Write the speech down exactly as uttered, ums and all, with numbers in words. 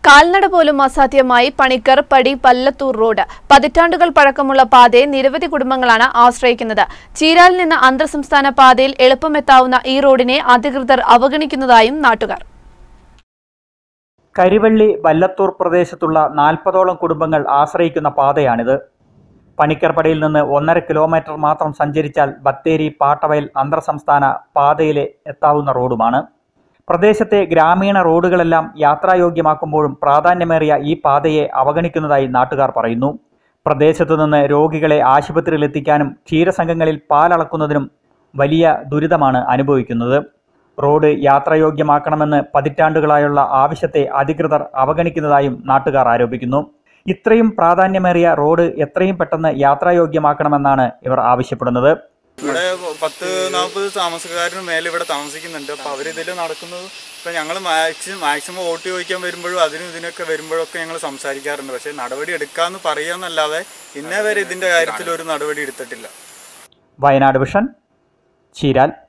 കാൽനട പോലും അസാധ്യമായി പണിക്കർ പടി പല്ലത്തൂർ റോഡ്. പതിറ്റാണ്ടുകൾ പഴക്കമുള്ള പാതയെ നിരവധി കുടുംബങ്ങളാണ് ആശ്രയിക്കുന്നത്. ചീരാലിൽ നിന്ന് അന്തർസംസ്ഥാന പാതയിൽ എളുപ്പമെത്താവുന്ന ഈ റോഡിനെ അധികൃതർ അവഗണിക്കുന്നതായും നാട്ടുകാർ. കരിവള്ളി വല്ലത്തൂർ പ്രദേശത്തുള്ള നാൽപ്പതോളം കുടുംബങ്ങൾ ആശ്രയിക്കുന്ന പാതയാണിത്. പണിക്കർപടിയിൽ നിന്ന് ഒന്നര കിലോമീറ്റർ മാത്രം സഞ്ചരിച്ചാൽ ബത്തേരി പാട്ടവയൽ അന്തർസംസ്ഥാന പാതയിലെ എത്താവുന്ന റോഡുമാണ്. പ്രദേശത്തെ ഗ്രാമീണ റോഡുകളെല്ലാം യാത്രായോഗ്യമാക്കുമ്പോഴും പ്രാധാന്യമേറിയ ഈ പാതയെ അവഗണിക്കുന്നതായി നാട്ടുകാർ പറയുന്നു. പ്രദേശത്തു നിന്ന് രോഗികളെ ആശുപത്രിയിലെത്തിക്കാനും ക്ഷീരസംഘങ്ങളിൽ പാലളക്കുന്നതിനും വലിയ ദുരിതമാണ് അനുഭവിക്കുന്നത്. റോഡ് യാത്രായോഗ്യമാക്കണമെന്ന് പതിറ്റാണ്ടുകളായുള്ള ആവശ്യത്തെ അധികൃതർ അവഗണിക്കുന്നതായും നാട്ടുകാർ ആരോപിക്കുന്നു. ഇത്രയും പ്രാധാന്യമേറിയ റോഡ് എത്രയും പെട്ടെന്ന് യാത്രായോഗ്യമാക്കണമെന്നാണ് ഇവർ ആവശ്യപ്പെടുന്നത്. ഇവിടെ പത്ത് നാൽപ്പത് താമസക്കാരന് മേലെ ഇവിടെ താമസിക്കുന്നുണ്ട്. അപ്പോൾ അവരിതിൽ നടക്കുന്നത് ഇപ്പം ഞങ്ങൾ മാക്സിമം മാക്സിമം വോട്ട് ചോദിക്കാൻ വരുമ്പോഴും അതിനും ഇതിനൊക്കെ വരുമ്പോഴൊക്കെ ഞങ്ങൾ സംസാരിക്കാറുണ്ട്. പക്ഷേ നടപടി എടുക്കാമെന്ന് പറയാമെന്നല്ലാതെ ഇന്നേ വരെ ഇതിൻ്റെ കാര്യത്തിൽ ഒരു നടപടി എടുത്തിട്ടില്ല. വയനാട് വിഷൻ, ചീരാൽ.